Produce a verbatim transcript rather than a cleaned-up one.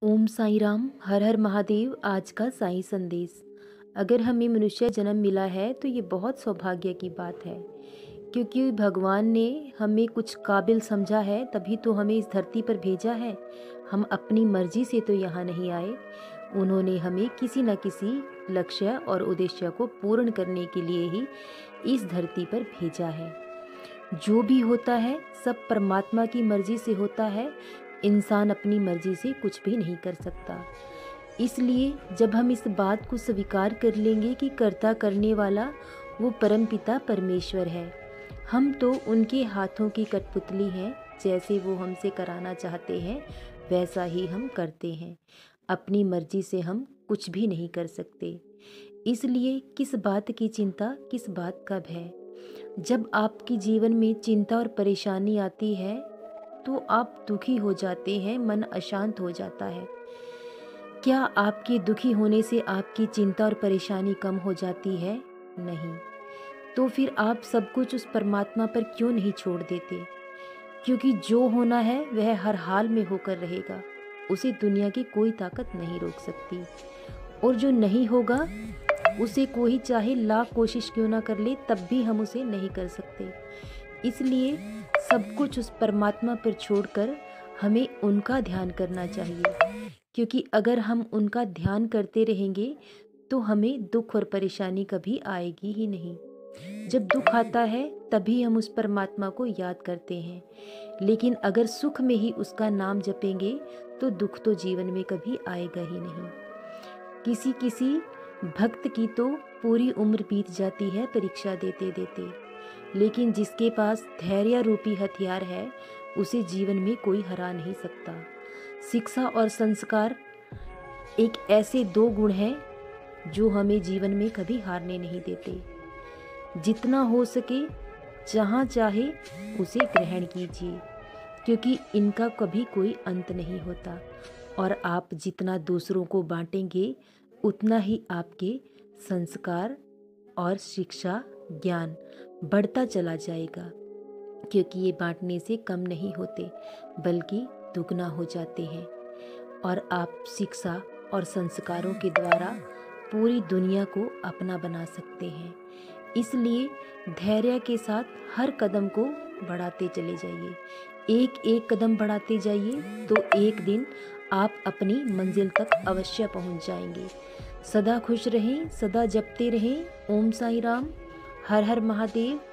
ओम साईं राम, हर हर महादेव। आज का साईं संदेश। अगर हमें मनुष्य जन्म मिला है तो ये बहुत सौभाग्य की बात है, क्योंकि भगवान ने हमें कुछ काबिल समझा है, तभी तो हमें इस धरती पर भेजा है। हम अपनी मर्जी से तो यहाँ नहीं आए। उन्होंने हमें किसी न किसी लक्ष्य और उद्देश्य को पूर्ण करने के लिए ही इस धरती पर भेजा है। जो भी होता है सब परमात्मा की मर्जी से होता है। इंसान अपनी मर्जी से कुछ भी नहीं कर सकता। इसलिए जब हम इस बात को स्वीकार कर लेंगे कि कर्ता करने वाला वो परमपिता परमेश्वर है, हम तो उनके हाथों की कठपुतली हैं। जैसे वो हमसे कराना चाहते हैं वैसा ही हम करते हैं। अपनी मर्जी से हम कुछ भी नहीं कर सकते। इसलिए किस बात की चिंता, किस बात का भय। जब आपके जीवन में चिंता और परेशानी आती है तो आप दुखी हो जाते हैं, मन अशांत हो जाता है। क्या आपके दुखी होने से आपकी चिंता और परेशानी कम हो जाती है? नहीं। तो फिर आप सब कुछ उस परमात्मा पर क्यों नहीं छोड़ देते? क्योंकि जो होना है वह हर हाल में होकर रहेगा। उसे दुनिया की कोई ताकत नहीं रोक सकती। और जो नहीं होगा उसे कोई चाहे लाख कोशिश क्यों ना कर ले, तब भी हम उसे नहीं कर सकते। इसलिए सब कुछ उस परमात्मा पर छोड़कर हमें उनका ध्यान करना चाहिए, क्योंकि अगर हम उनका ध्यान करते रहेंगे तो हमें दुख और परेशानी कभी आएगी ही नहीं। जब दुख आता है तभी हम उस परमात्मा को याद करते हैं, लेकिन अगर सुख में ही उसका नाम जपेंगे तो दुख तो जीवन में कभी आएगा ही नहीं। किसी किसी भक्त की तो पूरी उम्र बीत जाती है परीक्षा देते देते, लेकिन जिसके पास धैर्य रूपी हथियार है उसे जीवन में कोई हरा नहीं सकता। शिक्षा और संस्कार एक ऐसे दो गुण हैं जो हमें जीवन में कभी हारने नहीं देते। जितना हो सके जहाँ चाहे उसे ग्रहण कीजिए, क्योंकि इनका कभी कोई अंत नहीं होता। और आप जितना दूसरों को बांटेंगे उतना ही आपके संस्कार और शिक्षा ज्ञान बढ़ता चला जाएगा, क्योंकि ये बांटने से कम नहीं होते बल्कि दुगना हो जाते हैं। और आप शिक्षा और संस्कारों के द्वारा पूरी दुनिया को अपना बना सकते हैं। इसलिए धैर्य के साथ हर कदम को बढ़ाते चले जाइए। एक एक कदम बढ़ाते जाइए तो एक दिन आप अपनी मंजिल तक अवश्य पहुंच जाएंगे। सदा खुश रहें, सदा जपते रहें। ओम साईं राम, हर हर महादेव।